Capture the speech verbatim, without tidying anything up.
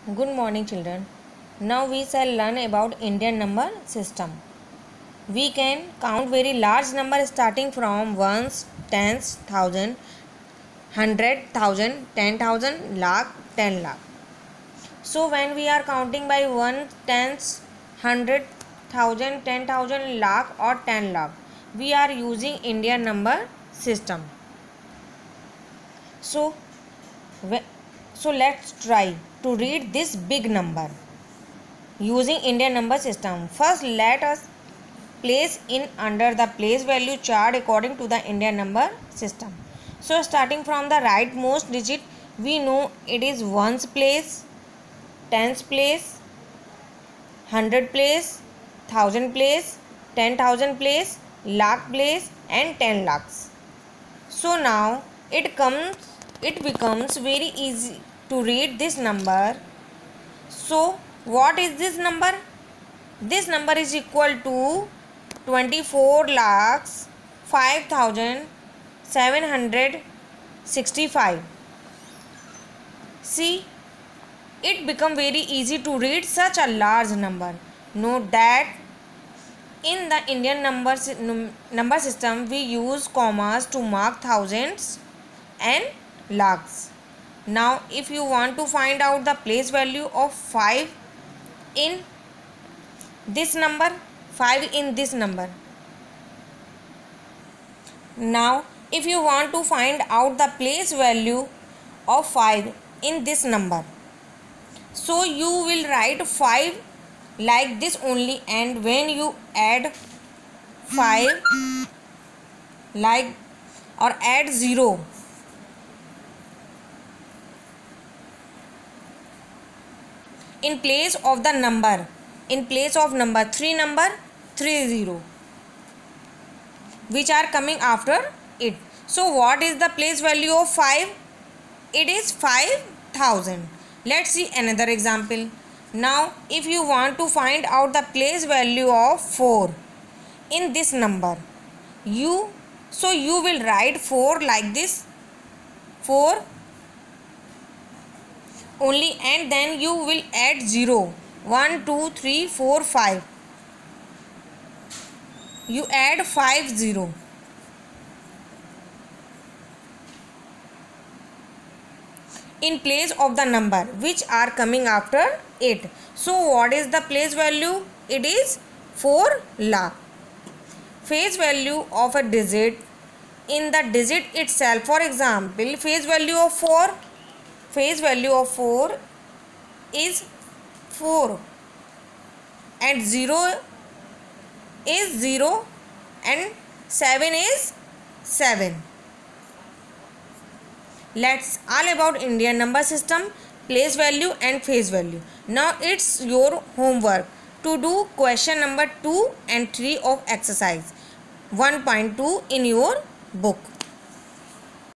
Good morning, children. Now we shall learn about Indian number system. We can count very large number starting from ones, tens, thousand, hundred, thousand, ten thousand, lakh, ten lakh. So when we are counting by one, tens, hundred, thousand, ten thousand, lakh or ten lakh, we are using Indian number system. So, so let's try to read this big number using Indian number system. First, let us place in under the place value chart according to the Indian number system. So starting from the rightmost digit, we know it is ones place, tens place, hundred place, thousand place, ten thousand place, lakh place and ten lakhs. So now it comes it becomes very easy to read this number. So what is this number? This number is equal to twenty-four lakhs five thousand seven hundred sixty-five. See, it become very easy to read such a large number. Note that in the Indian number, number system we use commas to mark thousands and lakhs. Now if you want to find out the place value of five in this number, five in this number. Now if you want to find out the place value of five in this number, so you will write five like this only, and when you add five like or add zero, in place of the number, in place of number three number three zero which are coming after it. So what is the place value of five? It is five thousand. Let's see another example. Now if you want to find out the place value of four in this number, you so you will write four like this, four only, and then you will add zero, one two three four five, you add five zero. In place of the number which are coming after it. So what is the place value? It is four lakh. Face value of a digit in the digit itself. For example, face value of four, face value of four is four and zero is zero and seven is seven. Let's all about Indian number system, place value and face value. Now it's your homework to do question number two and three of exercise one point two in your book.